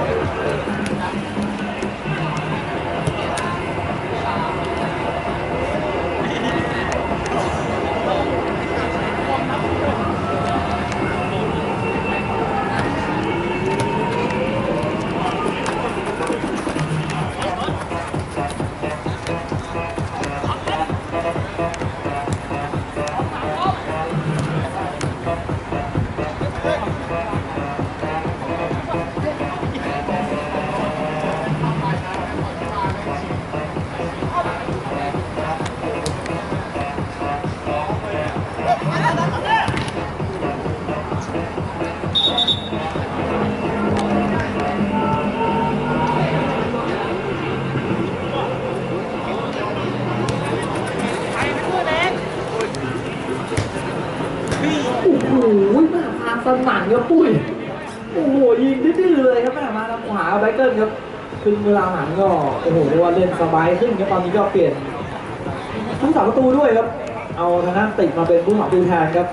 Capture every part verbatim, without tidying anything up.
สนั่นครับปุ้ยโอ้โหยิงดื้อเลยครับแม่มาทางขวาไบเกิลครับครึ่งเวลาหลังก็โอ้โหเรียกว่าเล่นสบายขึ้นครับตอนนี้ก็เปลี่ยนผู้สาประตูด้วยครับเอาทางด้านติดมาเป็นผู้สาประตูแทนครับ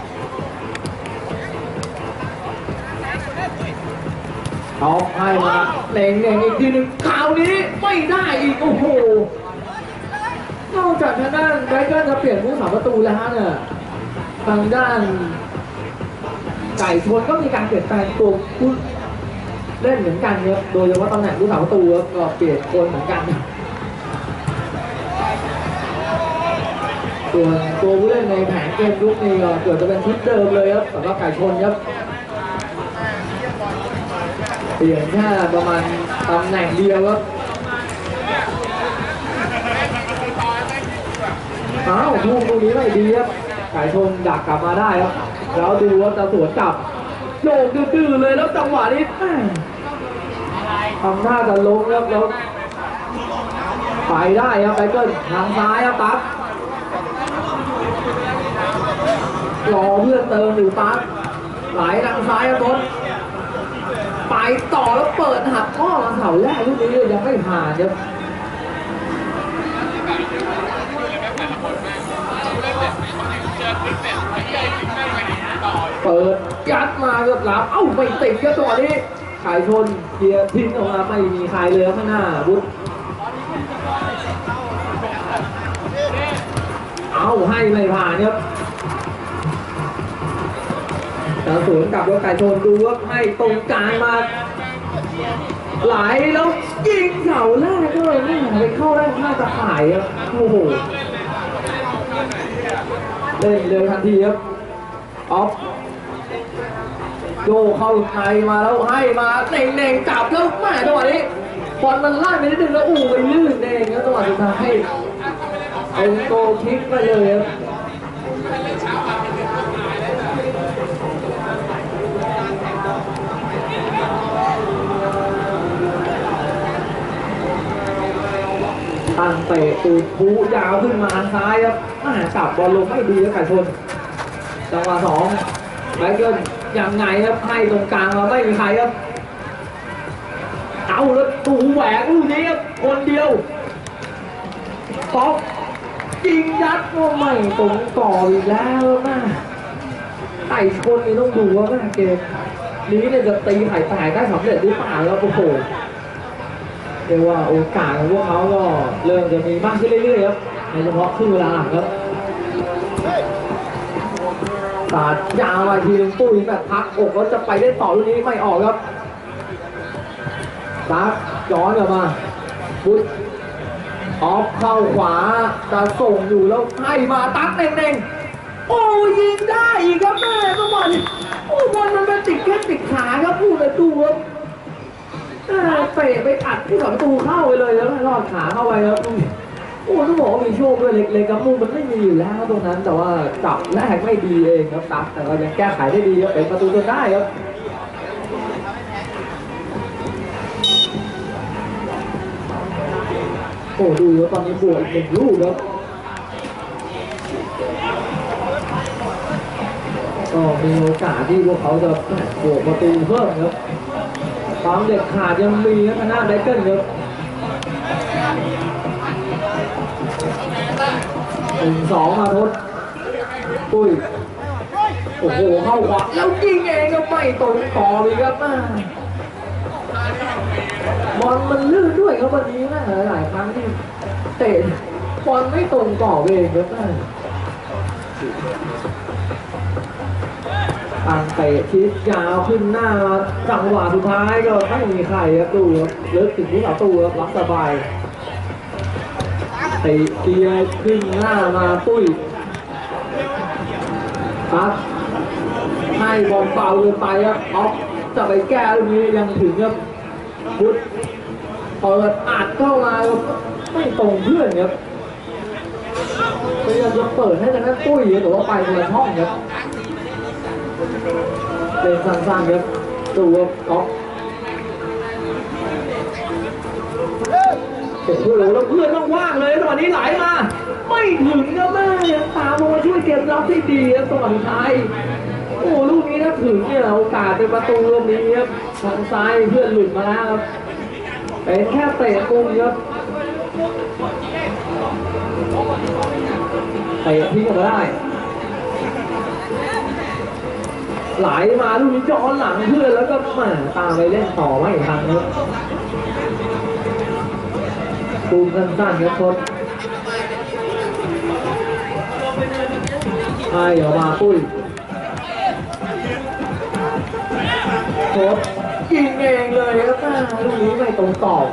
เอาให้มาเน่งเน่งอีกทีหนึ่งคราวนี้ไม่ได้อีกโอ้โหนอกจากทางด้านไบเกิลจะเปลี่ยนผู้สาประตูแล้วฮะเนี่ยทางด้านไก่ชนก็มีการเปลี่ยนแปลงตัวผู้เล่นเหมือนกันครับโดยเฉพาะตำแหน่งผู้สาประตูก็เปลี่ยนคนเหมือนกันส่วนตัวผู้เล่นในแผนเกมลุกนี่ก็เกิดจะเป็นชุดเดิมเลยครับสำหรับไก่ชนครับเปลี่ยนแค่ประมาณตำแหน่งเดียวครับอ้าวลูกตรงนี้ไม่ดีครับไก่ชนดักกลับมาได้ครับแล้วดูว่าจะสวนกลับโยกดื้อๆเลยแล้วจังหวะนี้ทำท่าจะล้มครับแล้วไปได้ครับไบเกิลทางซ้ายครับปั๊บรอเพื่อนเติมอยู่ปั๊บไหลทางซ้ายครับบดไปต่อแล้วเปิดหักข้อมาเสาแรกลูกนี้เลยยังไม่ผ่านครับเปิดยัดมาเกือบหลับเอ้าไม่ติดก็ตัวนี้ไก่ชนเกียร์ทิ้งออกมาไม่มีใครเลยข้างหน้าบุญเอาให้ไม่ผ่านครับแต่สวนกลับแล้วไก่ชนดูว่าให้ตรงกลางมาไหลแล้วยิงเสาแรกก็เลยไม่ไปเข้าแรกหน้าตะข่ายครับโอ้โหเล่นเร็วทันทีครับออฟโยเข้าในมาแล้วให้มาเน่งเน่งจับแล้วแม่จังหวะนี้บอลมันล่าไปนิดนึงแล้วอู้ไปลื่นเองแล้วจังหวะสุดท้ายเป็นโกคิกไปเลยครับตั้งเตะตูดผูยาวขึ้นมาซ้ายครับจับบอลลงไม่ดีแล้วไก่ชนจังหวะสองไบเกิลยังไงครับให้ตรงกลางมาไม่มีใครครับเอาแล้วตูแหวกลูกนี้ครับคนเดียวป๊อกยิงยัดก็ไม่ตรงต่ออีกแล้วนะไก่ชนนี่ต้องดูว่าแม่เกมนี้เนี่ยจะตีไข่แตกได้สำเร็จหรือเปล่าแล้วโอ้โหเรียกว่าโอกาสของพวกเขาก็เริ่มจะมีมากขึ้นเรื่อยๆครับโดยเฉพาะครึ่งเวลาหลังครับตัดยาวมาทีนึงตุ้ยแบบพักอกแล้วจะไปได้ต่อลูกนี้ไม่ออกครับตัดย้อนกลับมาพุทออฟเข้าขวาจะส่งอยู่แล้วให้มาตัดเน่งๆโอ้ยิงได้อีกครับแม่ก็บอลโอ้บอลมันเป็นติดแค่ติดขาครับพูดเลยดูครับเตะไปอัดที่ประตูเข้าไปเลยแล้วรอดขาเข้าไปครับโอ้ต้องบอกว่ามีโชคด้วยเล็กๆครับมุมมันไม่มีอยู่แล้วตรงนั้นแต่ว่าจับแรกไม่ดีเองครับตัดแต่เรายังแก้ไขได้ดีครับเป็นประตูจนได้ครับโอ้ดูว่าตอนนี้บวกอีกหนึ่งลูกครับก็มีโอกาสที่พวกเขาจะบวกประตูเพิ่มครับความเด็ดขาดยังมีนะทางหน้าไบเกิลครับหนึ่งสองมาทดปุ้ยโอ้โหเข้าขวาแล้วยิงเองก็ไม่ตรงต่อเลยครับมาอลมันลื่นด้วยครับวันนี้นะหลายๆครั้งที่เตะบอลไม่ตรงกรอบเองครับต่างเตะชิดยาวขึ้นหน้าจังหวะสุดท้ายก็ไม่มีใครครับดูครับเลิกถึงผู้ต่อตู้ครับรับสบายเตะเกียร์ขึ้นหน้ามาตุ้ยครับให้บอลเบาเกินไปครับออฟจะไปแก้ตรงนี้ยังถึงครับพุทธเปิดอัดเข้ามาไม่ตรงเพื่อนครับพยายามจะเปิดให้ทางด้านตุ้ยแต่ว่าไปคนละช่องครับเป็นสั้นๆครับดูครับก๊อฟโอ้โหแล้วเพื่อนต้องว่างเลยจังหวะนี้ไหลมาไม่ถึงครับแม่ยังตามมาช่วยเกมรับได้ดีครับจังหวะสุดท้ายโอ้ลูกนี้ถ้าถึงเนี่ยโอกาสเป็นประตูตรงนี้ครับทางซ้ายเพื่อนหลุดมาแล้วครับเป็นแค่เตะมุมครับเตะทิ้งออกมาได้ไหลมาลูกนี้ย้อนหลังเพื่อนแล้วก็มาตามไปเล่นต่อไม่ทันครับตูมสั้นๆครับโค้ชให้ออกมาปุ้ยโค้ชยิงเองเลยครับลูกนี้ไม่ตรงกรอ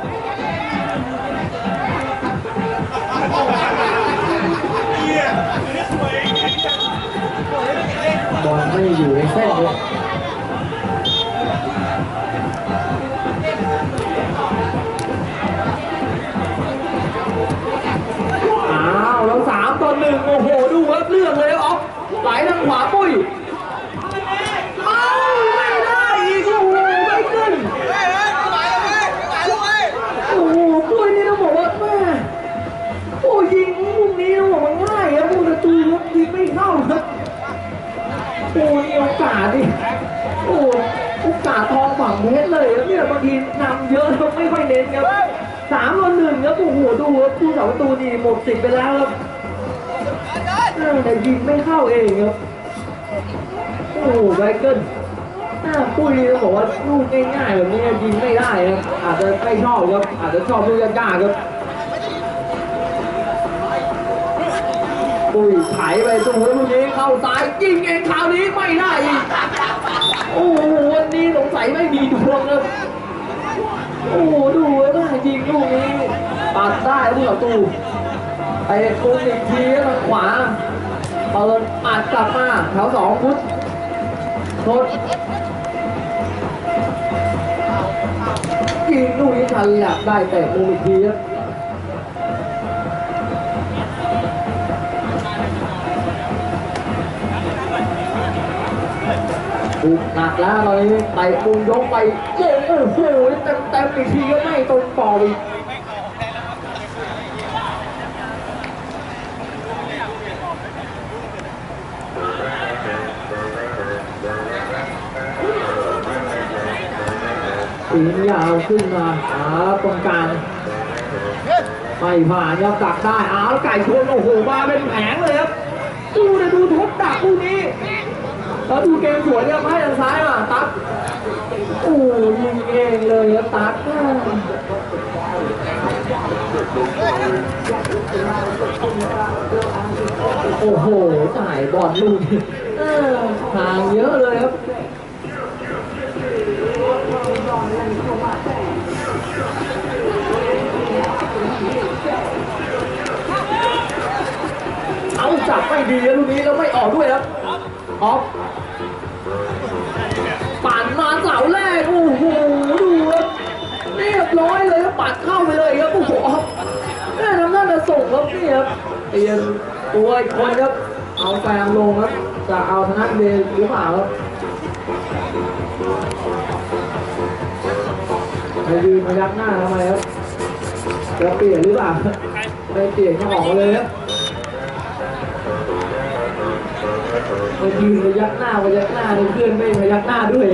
บบอลไม่อยู่ในเส้นเลยอ้าวแล้วสามต่อหนึ่งโอ้โหดูครับเลือกเลยออฟไหลทางขวาปุ้ยอ้าวไม่ได้อีกโอ้โหไม่ขึ้นโอ้โหปุ้ยนี่ต้องบอกว่าแม่โอ้ยิงลูกนี้ต้องบอกว่าง่ายครับผู้ประตูครับยิงไม่เข้าครับโอ้ยโอกาสดิโอ้โอกาสทองฝั่งเพชรเลยครับเนี่ยบางทีนำเยอะแล้วไม่ค่อยเน้นครับสามต่อหนึ่งครับโอ้โหดูครับผู้สาวประตูนี่หมดสิทธิ์ไปแล้วครับแต่ยิงไม่เข้าเองครับโอ้ไบเกิลปุ้ยต้องบอกว่าลูกง่ายๆแบบนี้ยิงไม่ได้ครับอาจจะไม่ชอบครับอาจจะชอบลูกยากๆครับปุ้ยไถไปตรงหัวลูกนี้เข้าซ้ายยิงเองคราวนี้ไม่ได้อีกโอ้โหวันนี้สงสัยไม่มีดวงครับโอ้โหดูว่ายิงลูกนี้ปัดได้ผู้ต่อตู้ไอ้ตุ้งอีกทีทางขวาเปิดอัดกลับมาแถวสองพุทธโทษยิงลูกนี้ทันหลับได้แต่มุมอีกทีครับบุกหนักแล้วเลยไต่มุมยกไปโอ้โหเต็มเต็มอีกทีก็ไม่ตรงต่ออีกสียาวขึ้นมาอ้าวตรงกลางไม่ผ่านครับดักได้อ้าวไก่ชนโอ้โหมาเป็นแผงเลยครับดูนะดูทุบดักคู่นี้แล้วดูเกมสวยครับให้ทางซ้ายมาตั๊กโอ้ยิงเองเลยครับตั๊กโอ้โหจ่ายบอลลูกทางเยอะเลยครับเอาจับไม่ดีแล้วลูกนี้แล้วไม่ออกด้วยครับออฟปั่นมาเสาแรกโอ้โหดูครับเรียบร้อยเลยครับปัดเข้าไปเลยครับโอ้โหออฟแม่ทำหน้าจะส่งครับนี่ครับเปลี่ยนตัวอีกคนครับเอาแฟมลงครับจะเอาธนัทเดชหรือเปล่าครับไปยืนพยักหน้าทำไมครับจะเปลี่ยนหรือเปล่าไปเปลี่ยนก็ออกเลยครับไปยืนพยักหน้าพยักหน้าเพื่อนไม่พยักหน้าด้วย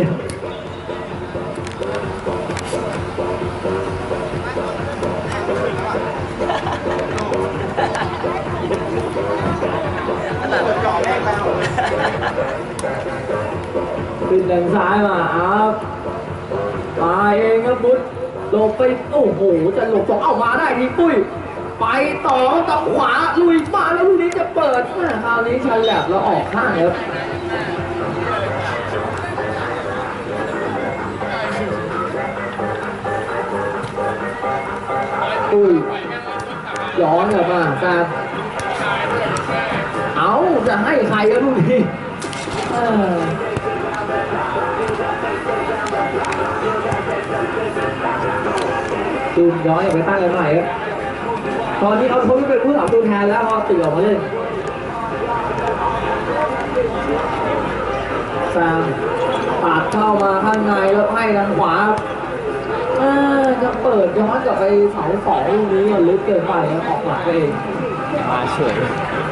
ขึ้นทางซ้ายมาอ้าวมาเองครับบุตรหลบไปโอ้โหจะหลบสองเอามาได้ทีปุ้ยไปต่อต่อขวาลุยมาแล้วลูกนี้จะเปิดคราวนี้ชันแลบแล้วออกข้างครับปุ้ยย้อนกลับมาแซมเอาจะให้ใครก็ลูกนี้จูนย้อนอย่าไปตั้งกันใหม่ครับตอนนี้เขาเขาเป็นผู้สาวตัวแทนแล้วพอตื่นออกมาเล่นแซมปาดเข้ามาข้างในแล้วให้ทางขวาจะเปิดย้อนกลับไปเสาสองลูกนี้ลึกเกินไปออกหลักเองมาเฉย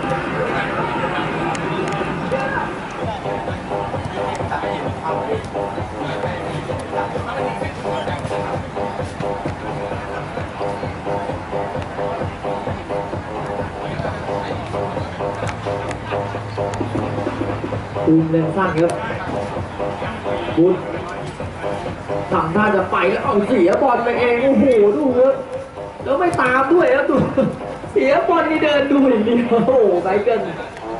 ตูมเล่นสั้นครับบุญทำท่าจะไปแล้วเอาเสียบอลไปเองโอ้โหดูครับแล้วไม่ตามด้วยครับดูเสียบอลนี่เดินดูอย่างนี้โอ้โหไปเกิน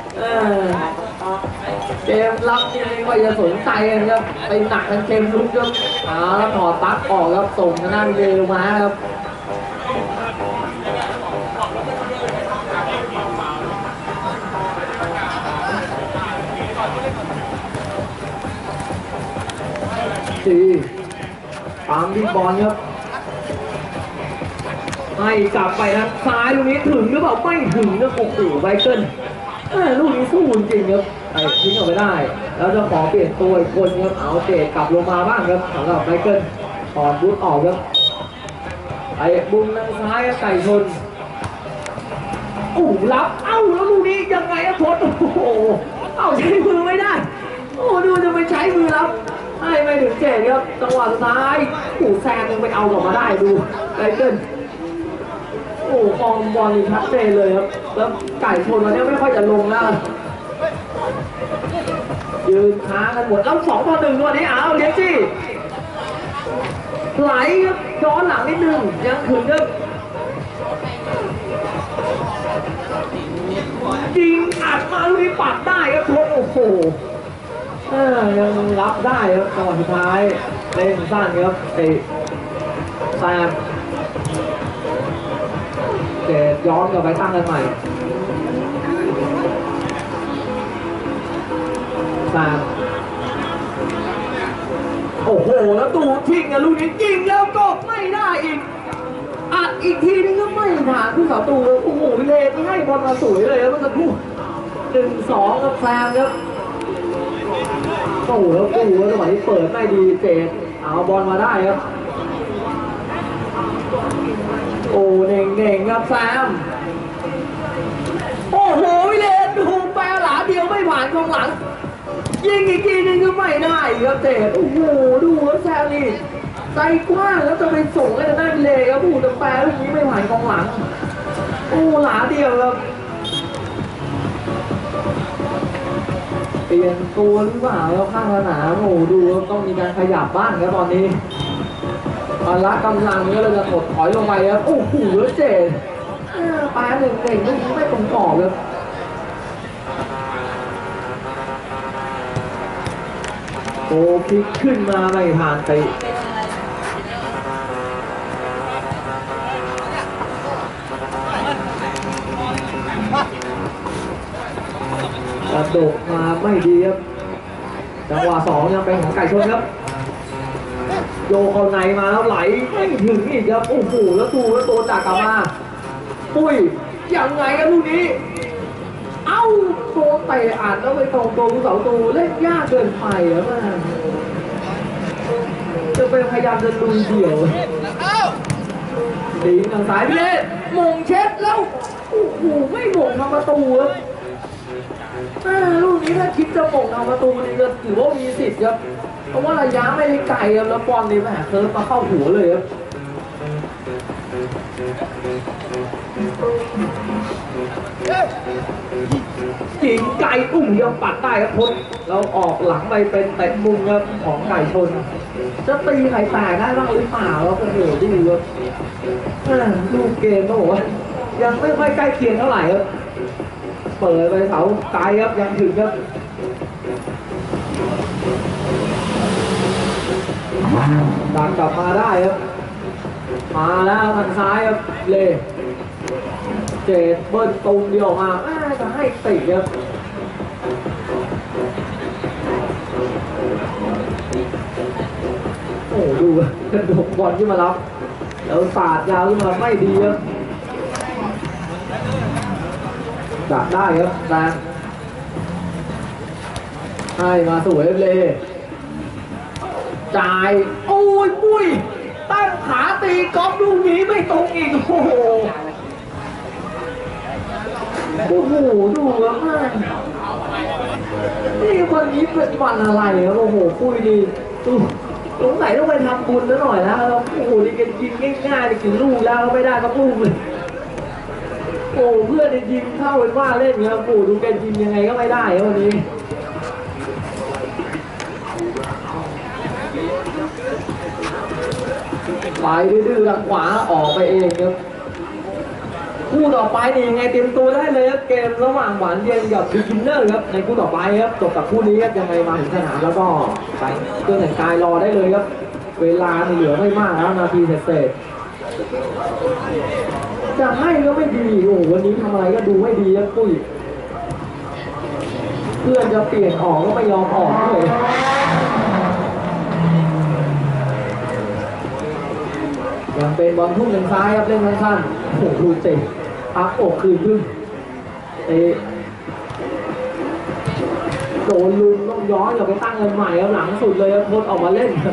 เกมรับนี่ไม่ค่อยจะสนใจครับไปหนักกันเกมลุกครับอ่าแล้วถอดตั๊กออกครับส่งทางด้านเร็วมาครับสี่ตามที่บอลครับให้กลับไปนะซ้ายลูกนี้ถึงหรือเปล่าไม่ถึงนะโอ้โหไบเคิลลูกนี้สู้จริงครับไอ้ทิ้งออกไปได้แล้วจะขอเปลี่ยนตัวอีกคนครับเอาเตะกลับลงมาบ้างครับสำหรับไบเคิลถอดบูทออกครับไอ้บุ้งทางซ้ายไก่ชนโอ้รับเอ้าแล้วลูกนี้ยังไงอะทศโอ้โหเอ้าใช้มือไม่ได้โอ้ดูจะไปใช้มือรับให้ไม่ถึงเจ็ดครับจังหวะสุดท้ายโอ้แซงยังไปเอากลับมาได้ดูไบเคิลโอ้ฟองบอลชัดเจนเลยครับแล้วไก่ชนวันนี้ไม่ค่อยจะลงแล้วยืนค้ากันหมดแล้วสองต่อหนึ่งวันนี้อ้าวเลี้ยงจี้ไหลครับย้อนหลังนิดนึงยังถึงครับยิงอัดมาลูกนี้ปัดได้ครับทศโอ้โหยังรับได้ครับจังหวะสุดท้ายเล่นสั้นครับไอ้แซมเกตย้อนกลับไปตั้งกันใหม่แซมโอ้โหแล้วตูทิ้งกันลูกนี้ยิงแล้วก็ไม่ได้อีกอัดอีกทีนึงก็ไม่ผ่านผู้สาวตูโอ้โหวิเลนให้บอลมาสวยเลยครับเมื่อสักครู่หนึ่งสองกับแซมครับโอ้โหแล้วกูจังหวะนี้เปิดไม่ดีเจดเอาบอลมาได้ครับโอ้เน่งเน่งครับแซมโอ้โหวิเลนดูแปรหลาเดียวไม่ผ่านกองหลังยิงอีกทีนึงก็ไม่ได้ครับเจดโอ้โหดูแซมนี่ใจกว้างแล้วจะไปส่งให้ทางด้านวิเลนครับผู้แต่แปรลูกนี้ไม่ผ่านกองหลังโอ้หลาเดียวครับเปลี่ยนตัวหรือเปล่าแล้วข้างสนามโอ้ดูต้องมีการขยับบ้างครับตอนนี้ตอนละกำลังก็เลยจะถดถอยลงไปครับโอ้โหเจ๋งปลาหนึ่งเก่งลูกนี้ไม่ตรงกรอบครับโอ้พลิกขึ้นมาไม่ผ่านไปกระโดดมาไม่ดีครับจังหวะสองยังเป็นของไก่ชนครับโยเข้าในมาแล้วไหลไม่ถึงอีกครับโอ้โหแล้วตูแล้วตัวจากกลับมาปุ้ยยังไงครับลูกนี้เอ้าตัวเตะอัดแล้วไปตรงตัวผู้สาวตูเล่นยากเกินไปครับจะเป็นพยายามจะลุยเดี่ยวดีทางซ้ายพี่เล่มงเช็ดแล้วโอ้โหไม่มงทำประตูครับลูกนี้ถ้าคิดจะมงทำประตูนี่ก็ถือว่ามีสิทธิ์ครับเพราะว่าระยะไม่ได้ไกลครับแล้วบอลนี่แหมเคิร์ฟมาเข้าหัวเลยครับยิงไกลอุ้มยังปัดได้ครับพลเราออกหลังไปเป็นเตะมุมครับของไก่ชนจะตีไข่แตกได้บ้างหรือเปล่าแล้วโอ้โหดูครับลูกเกมต้องบอกว่ายังไม่ค่อยใกล้เคียงเท่าไหร่ครับเปิดไปเสาไกลครับยังถึงครับดันกลับมาได้ครับมาแล้วทางซ้ายครับเล่เจดเบิ้ลตูมเดียวมาจะให้ติดครับโอ้ดูกระโดดบอลที่มารับแล้วสาดยาวขึ้นมาไม่ดีครับดักได้ครับแดงให้มาสวยเลยจ่ายโอ้ยปุ้ยตั้งขาตีก๊อฟลูกนี้ไม่ตรงอีกโอ้โหโอ้โหดูครับนี่วันนี้เป็นวันอะไรครับโอ้โหปุ้ยดีดูสงสัยต้องไปทำบุญแล้วหน่อยนะแล้วโอ้โหนี่แกยิงง่ายๆถึงลูกแล้วไม่ได้ก็ลูกเลยโอ้เพื่อนยิงเข้าเป็นว่าเล่นเงี้ยโอ้ดูแกยิงยังไงก็ไม่ได้วันนี้ไปดื้อๆทางขวาออกไปเองครับคู่ต่อไปนี่ยังไงเตรียมตัวได้เลยครับเกมระหว่างหวานเย็นกับบิ๊กินเนอร์ครับในคู่ต่อไปครับจบกับคู่นี้ครับยังไงมาถึงสนามแล้วก็ไปเครื่องแต่งกายรอได้เลยครับเวลาเหลือไม่มากแล้วนาทีเศษจะให้ก็ไม่ดีโอ้วันนี้ทำอะไรก็ดูไม่ดีครับปุ้ยเพื่อนจะเปลี่ยนออกก็ไม่ยอมออกเลยยังเป็นบอลทุ่งทางซ้ายครับเล่นสั้นๆโอ้โหลูกเตะพักอกคืนขึ้นเตะโดนลุมต้องย้อนอย่าไปตั้งเงินใหม่ครับหลังสุดเลยครับพดออกมาเล่นครับ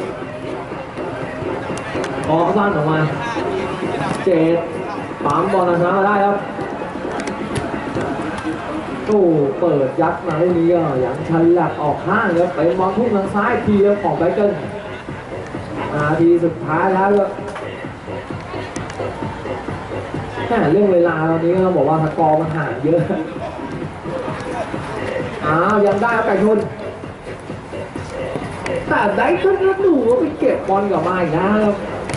ออกสั้นออกมาเจ็ดปั๊มบอลนะมาได้ครับโอ้เปิดยัดมาได้นี้ก็อย่างชันหลักออกข้างครับเป็นบอลทุ่งทางซ้ายทีของไบเกิลนาทีสุดท้ายแล้วครับแค่เรื่องเวลาตอนนี้ก็บอกว่าสกอร์มันห่างเยอะอ้าวยังได้ไก่ชนแต่ได้ขึ้นแล้วดูว่าไปเก็บบอลกลับมาอีกนะครับ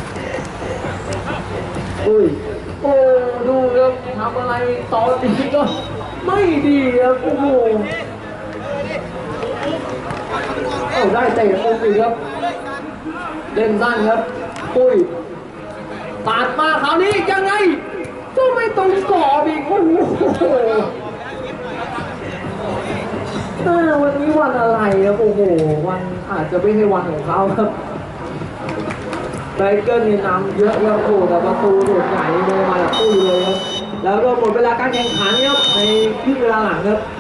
อุ้ยโอ้ดูครับทำอะไรตอนนี้ก็ไม่ดีครับโอ้โหเอาได้เตะมุมอีกครับเล่นสั้นครับปุ้ยตัดมาคราวนี้ยังไงก็ไม่ตรงกรอบอีกโอ้โหวันนี้วันอะไรครับโอ้โหวันอาจจะไม่ใช่วันของเขาครับไบเกิลนี่นำเยอะครับโอ้แต่ประตูโดดใหญ่เลยมาจากตู้เลยครับแล้วก็หมดเวลาการแข่งขันครับในครึ่งเวลาหลังครับ